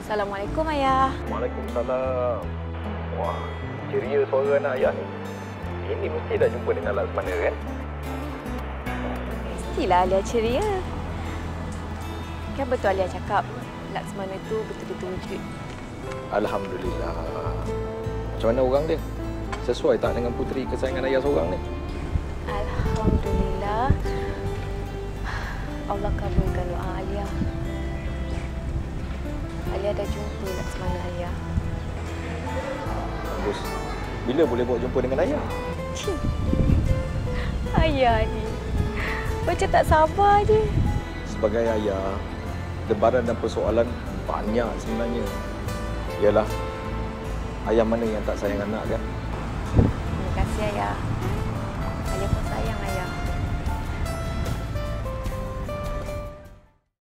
Assalamualaikum, Ayah. Waalaikumsalam. Wah, ceria suara anak ayah ni. Ini mesti dah jumpa dengan Laksmana kan? Mestilah Alia ceria. Kan betul Alia cakap, Laksmana tu betul-betul wujud. Alhamdulillah. Macam mana orang dia? Sesuai tak dengan puteri kesayangan ayah seorang ni? Alhamdulillah. Allah kabulkan doa Alia. Alia dah jumpa Laksmana ayah. Bagus. Bila boleh buat jumpa dengan ayah? Ayah ni macam tak sabar je. Sebagai ayah, debaran dan persoalan banyak sebenarnya. Yalah, ayah mana yang tak sayang anak kan?